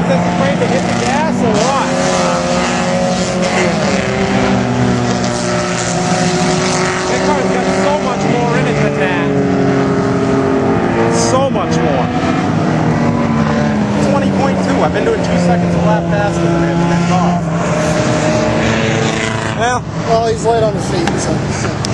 he's just afraid to hit the gas or what? That car's got so much more in it than that. So much more. 20.2. I've been doing 2 seconds a lap faster than that car. Well, he's light on his feet, so.